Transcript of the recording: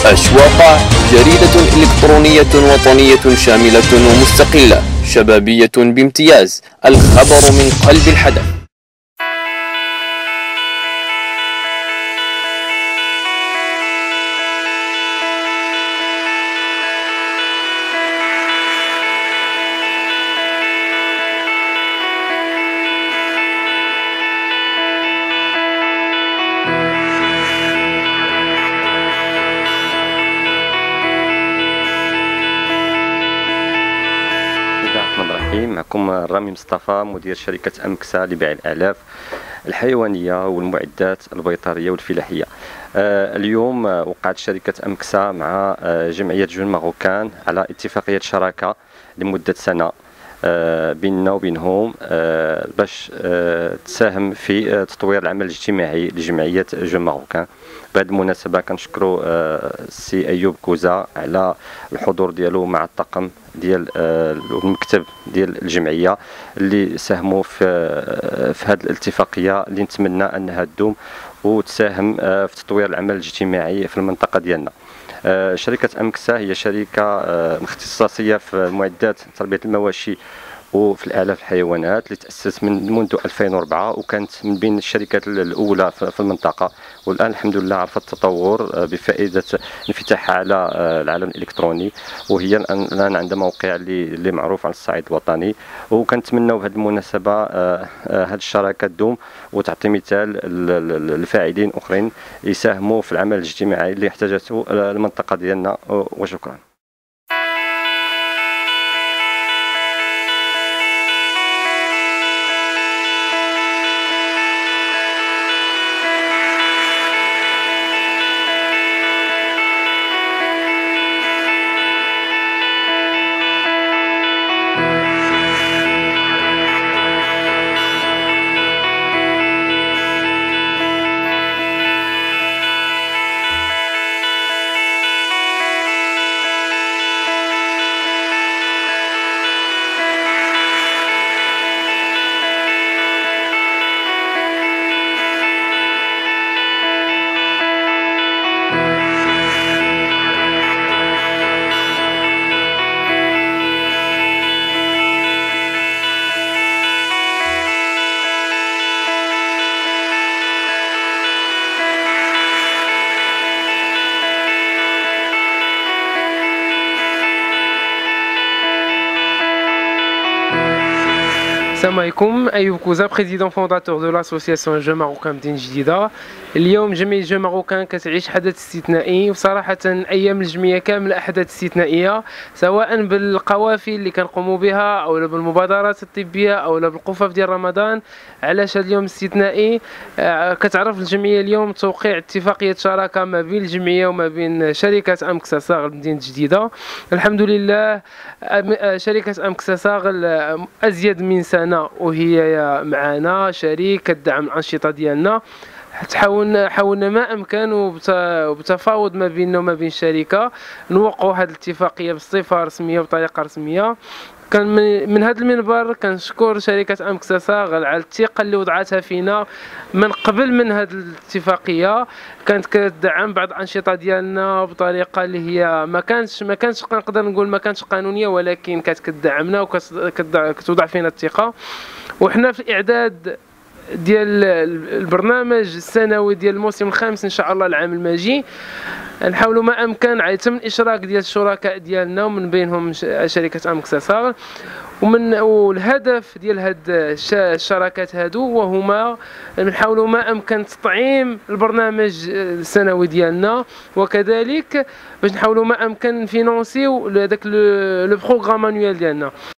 أشواق، جريدة إلكترونية وطنية شاملة ومستقلة، شبابية بامتياز، الخبر من قلب الحدث. معكم رامي مصطفى، مدير شركة أمكسا لبيع الآلاف الحيوانية والمعدات البيطرية والفلاحية. اليوم وقعت شركة أمكسا مع جمعية جون ماروكان على اتفاقية شراكة لمدة سنة بيننا وبينهم باش تساهم في تطوير العمل الاجتماعي لجمعية جون ماروكان. بهذه المناسبة كنشكروا السي أيوب كوزا على الحضور ديالو مع الطاقم ديال المكتب ديال الجمعية اللي ساهموا في هذه الاتفاقية اللي نتمنى أنها تدوم وتساهم في تطوير العمل الاجتماعي في المنطقة ديالنا. شركة أمكسا هي شركة اختصاصية في معدات تربية المواشي وفي الآلاف الحيوانات اللي تأسست منذ 2004 وكانت من بين الشركات الأولى في المنطقة، والآن الحمد لله عرفت التطور بفائدة انفتاحها على العالم الإلكتروني، وهي الآن عندها موقع اللي معروف على الصعيد الوطني. وكنتمنوا بهذه المناسبة هذه الشراكة تدوم وتعطي مثال للفاعلين أخرين يساهموا في العمل الاجتماعي اللي احتاجته المنطقة ديالنا. وشكرا. السلام عليكم. أيوب كوزا، بريزيدون فونداتور دو لاسوسياسيون جو ماروكان مدينة جديدة. اليوم جمعية جو ماروكان كتعيش حدث استثنائي، وصراحة أيام الجمعية كاملة أحداث استثنائية، سواء بالقوافل اللي كنقوموا بها أو بالمبادرات الطبية أو بالقفف ديال رمضان. علاش هذا اليوم استثنائي؟ كتعرف الجمعية اليوم توقيع اتفاقية شراكة ما بين الجمعية وما بين شركة أمكسا صاغل مدينة جديدة. الحمد لله شركة أمكسا صاغل أزيد من سنة وهي معنا شريك كتدعم الأنشطة ديالنا. حاولنا ما امكن وبتفاوض ما بيننا وما بين الشركه نوقعوا هذه الاتفاقيه بصفه رسميه وبطريقه رسميه. كان من هذا المنبر كنشكر شركه أمكسا صاغل على الثقه اللي وضعتها فينا من قبل من هذه الاتفاقيه. كانت كتدعم بعض الانشطه ديالنا بطريقه اللي هي ما كانتش نقدر نقول ما كانتش قانونيه، ولكن كانت كتدعمنا وكتوضع فينا الثقه. وحنا في الاعداد ديال البرنامج السنوي ديال الموسم الخامس ان شاء الله العام الماجي نحاولوا ما امكن على يتم الاشراك ديال الشركاء ديالنا ومن بينهم شركه أمكسا صاغل. والهدف ديال هاد الشراكات هادو وهما نحاولوا ما امكن تطعيم البرنامج السنوي ديالنا، وكذلك باش نحاولوا ما امكن نفينونسيو هذاك لو بروغرام انويل ديالنا.